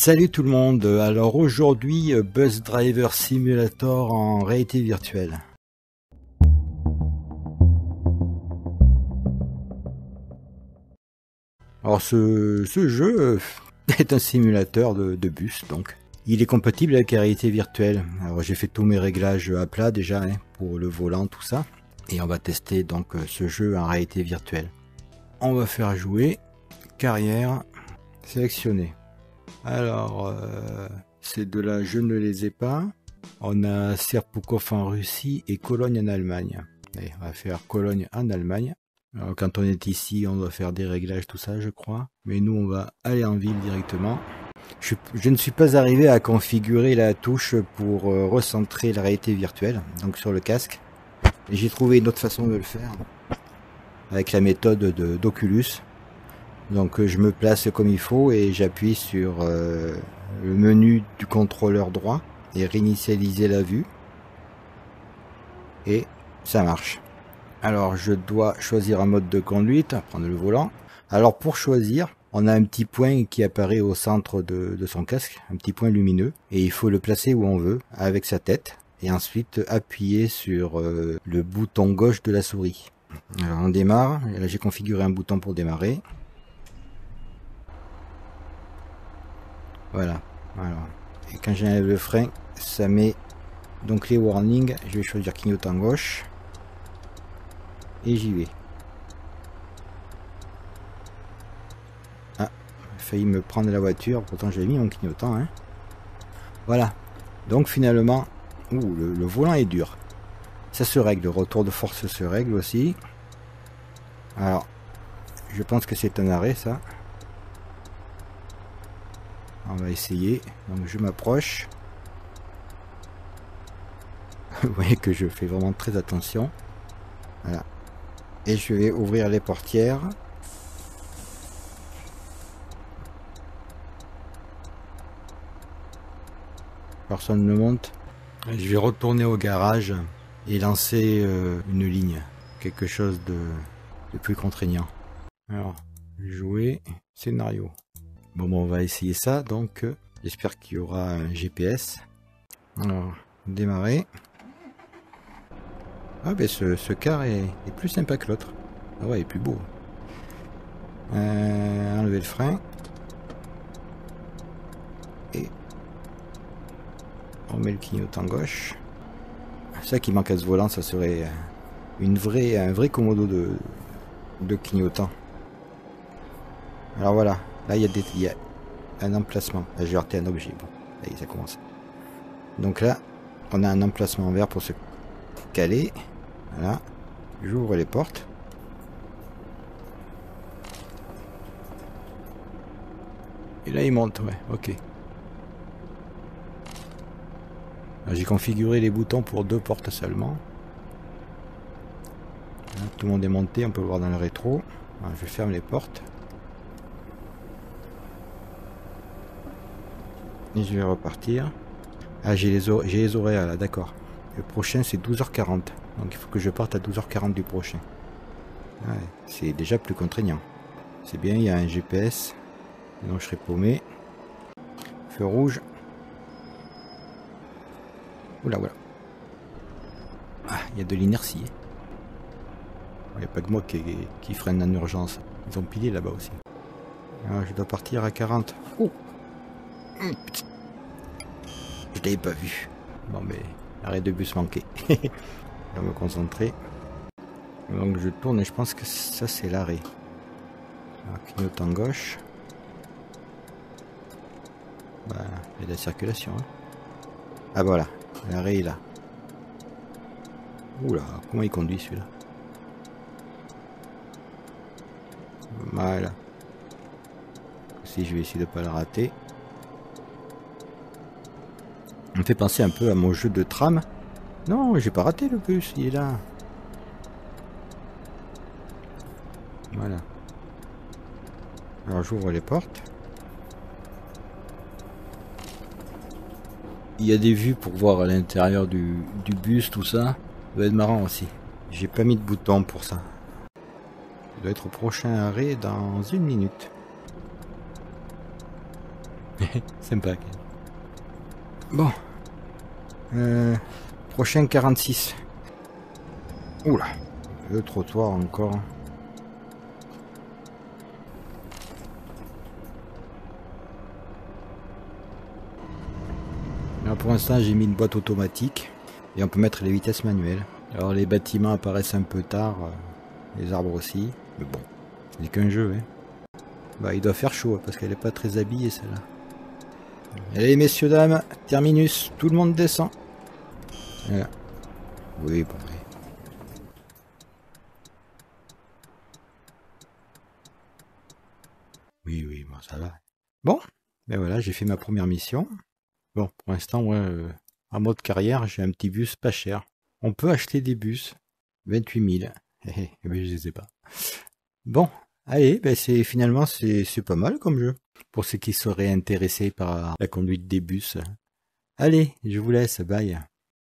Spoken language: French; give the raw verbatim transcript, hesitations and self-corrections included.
Salut tout le monde, alors aujourd'hui Bus Driver Simulator en réalité virtuelle. Alors ce, ce jeu est un simulateur de, de bus donc. Il est compatible avec la réalité virtuelle. Alors j'ai fait tous mes réglages à plat déjà hein, pour le volant tout ça. Et on va tester donc ce jeu en réalité virtuelle. On va faire jouer carrière sélectionnée. Alors, euh, c'est de la Je ne les ai pas. On a Serpukhov en Russie et Cologne en Allemagne. Allez, on va faire Cologne en Allemagne. Alors, quand on est ici, on doit faire des réglages, tout ça, je crois. Mais nous, on va aller en ville directement. Je, je ne suis pas arrivé à configurer la touche pour euh, recentrer la réalité virtuelle, donc sur le casque. Et j'ai trouvé une autre façon de le faire, avec la méthode de d'Oculus. Donc je me place comme il faut et j'appuie sur euh, le menu du contrôleur droit et réinitialiser la vue. Et ça marche. Alors je dois choisir un mode de conduite, prendre le volant. Alors pour choisir, on a un petit point qui apparaît au centre de, de son casque, un petit point lumineux. Et il faut le placer où on veut, avec sa tête. Et ensuite appuyer sur euh, le bouton gauche de la souris. Alors on démarre, et là j'ai configuré un bouton pour démarrer. Voilà, alors, et quand j'enlève le frein, ça met donc les warnings. Je vais choisir clignotant gauche et j'y vais. Ah, il a failli me prendre la voiture, pourtant j'ai mis mon clignotant. Hein. Voilà, donc finalement, ouh, le, le volant est dur. Ça se règle, le retour de force se règle aussi. Alors, je pense que c'est un arrêt ça. On va essayer, donc je m'approche. Vous voyez que je fais vraiment très attention. Voilà. Et je vais ouvrir les portières. Personne ne monte. Je vais retourner au garage et lancer euh, une ligne. Quelque chose de, de plus contraignant. Alors, jouer, scénario. Bon, bon, on va essayer ça, donc euh, j'espère qu'il y aura un G P S. Alors, démarrer. Ah ben ce, ce car est, est plus sympa que l'autre. Ah ouais, il est plus beau. Euh, enlever le frein. Et on met le clignotant gauche. Ça qui manque à ce volant, ça serait une vraie, un vrai commodo de, de clignotant. Alors voilà. Là, il y a, des, il y a un emplacement. Là, j'ai heurté un objet. Bon, là, ça commence. Donc là, on a un emplacement vert pour se caler. Voilà. J'ouvre les portes. Et là, il monte. Ouais, ok. J'ai configuré les boutons pour deux portes seulement. Là, tout le monde est monté. On peut voir dans le rétro. Voilà, je ferme les portes. Et je vais repartir. Ah, j'ai les, j'ai les horaires là, d'accord. Le prochain c'est douze heures quarante. Donc il faut que je parte à douze heures quarante du prochain. Ouais, c'est déjà plus contraignant. C'est bien, il y a un G P S. Sinon je serai paumé. Feu rouge. Oula, oula. Ah, il y a de l'inertie. Il n'y a pas que moi qui, qui freine en urgence. Ils ont pilé là-bas aussi. Alors, je dois partir à quarante. Oh. Je l'avais pas vu. Bon mais arrêt de bus manqué. Je vais me concentrer. Donc je tourne et je pense que ça c'est l'arrêt. Clignotant gauche. Voilà, il y a de la circulation. Hein. Ah voilà, l'arrêt est là. Oula, comment il conduit celui-là? Voilà. Si je vais essayer de pas le rater. On me fait penser un peu à mon jeu de tram. Non, j'ai pas raté le bus, il est là. Voilà. Alors j'ouvre les portes. Il y a des vues pour voir à l'intérieur du, du bus, tout ça. Ça va être marrant aussi. J'ai pas mis de bouton pour ça. Ça doit être au prochain arrêt dans une minute. Sympa. Bon. Euh, prochain quarante-six. Oula. Le trottoir encore. Alors pour l'instant j'ai mis une boîte automatique. Et on peut mettre les vitesses manuelles. Alors les bâtiments apparaissent un peu tard. Les arbres aussi. Mais bon. C'est qu'un jeu, hein. Bah, il doit faire chaud parce qu'elle est pas très habillée celle-là. Allez messieurs dames, terminus, tout le monde descend. Voilà. Oui, bon. Oui, oui, oui, bon ça va. Bon, ben voilà, j'ai fait ma première mission. Bon, pour l'instant, ouais, euh, en mode carrière, j'ai un petit bus pas cher. On peut acheter des bus, vingt-huit mille. Eh ben, je sais pas. Bon. Allez, ben c'est finalement c'est pas mal comme jeu pour ceux qui seraient intéressés par la conduite des bus. Allez, je vous laisse, bye.